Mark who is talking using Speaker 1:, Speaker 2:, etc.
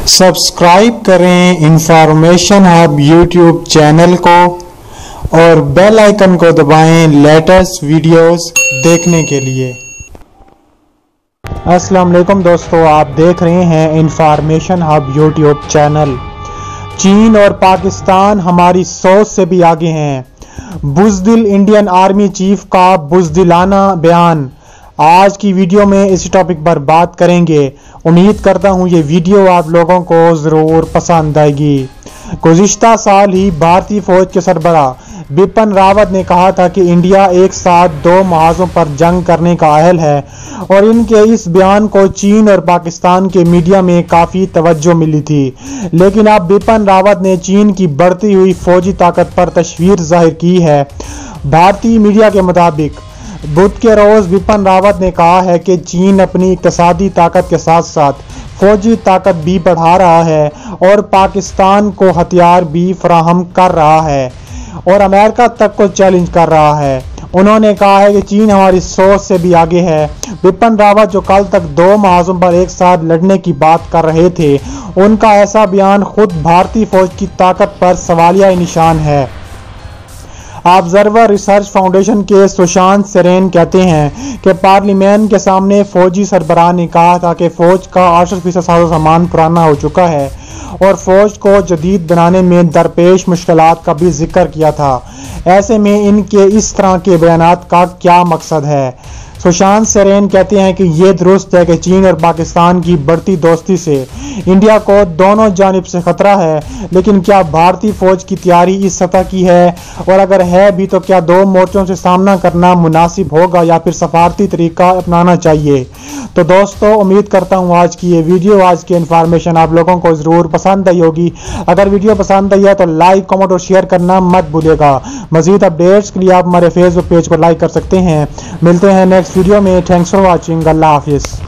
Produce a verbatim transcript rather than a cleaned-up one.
Speaker 1: Subscribe करें information hub YouTube channel को और बेल आइकन को दबाएं लेटेस्ट वीडियोस देखने के लिए। अस्सलाम वालेकुम दोस्तों, आप देख रहे हैं इंफॉर्मेशन हब यूट्यूब चैनल। चीन और पाकिस्तान हमारी सोच से भी आगे हैं। बुज़दिल इंडियन आर्मी चीफ का बुज़दिलाना बयान। आज की वीडियो में इस टॉपिक पर बात करेंगे। उम्मीद करता हूँ ये वीडियो आप लोगों को ज़रूर पसंद आएगी। गुज़िश्ता साल ही भारतीय फौज के सरबराह बिपिन रावत ने कहा था कि इंडिया एक साथ दो महाजों पर जंग करने का अहल है और इनके इस बयान को चीन और पाकिस्तान के मीडिया में काफ़ी तवज्जो मिली थी। लेकिन अब बिपिन रावत ने चीन की बढ़ती हुई फौजी ताकत पर तशवीर जाहिर की है। भारतीय मीडिया के मुताबिक बुध के रोज बिपिन रावत ने कहा है कि चीन अपनी इक़्तिसादी ताकत के साथ साथ फौजी ताकत भी बढ़ा रहा है और पाकिस्तान को हथियार भी फराहम कर रहा है और अमेरिका तक को चैलेंज कर रहा है। उन्होंने कहा है कि चीन हमारी सोच से भी आगे है। बिपिन रावत जो कल तक दो महाजों पर एक साथ लड़ने की बात कर रहे थे, उनका ऐसा बयान खुद भारतीय फौज की ताकत पर सवालिया निशान है। ऑब्जर्वर रिसर्च फाउंडेशन के सुशांत सेरेन कहते हैं कि पार्लियामेंट के सामने फौजी सरबराह ने कहा था कि फौज का अड़सठ फीसद साजो सामान पुराना हो चुका है और फौज को जदीद बनाने में दरपेश मुश्किलात का भी जिक्र किया था। ऐसे में इनके इस तरह के बयानात का क्या मकसद है? सुशांत सेरेन कहते हैं कि ये दुरुस्त है कि चीन और पाकिस्तान की बढ़ती दोस्ती से इंडिया को दोनों जानिब से खतरा है, लेकिन क्या भारतीय फौज की तैयारी इस सतह की है और अगर है भी तो क्या दो मोर्चों से सामना करना मुनासिब होगा या फिर सफारती तरीका अपनाना चाहिए? तो दोस्तों, उम्मीद करता हूँ आज की ये वीडियो, आज की इन्फॉर्मेशन आप लोगों को ज़रूर पसंद आई होगी। अगर वीडियो पसंद आई है तो लाइक, कमेंट और शेयर करना मत भूलिएगा। मजीद अपडेट्स के लिए आप हमारे फेसबुक पेज को लाइक कर सकते हैं। मिलते हैं नेक्स्ट वीडियो में। Thanks for watching. अल्लाह हाफिज़।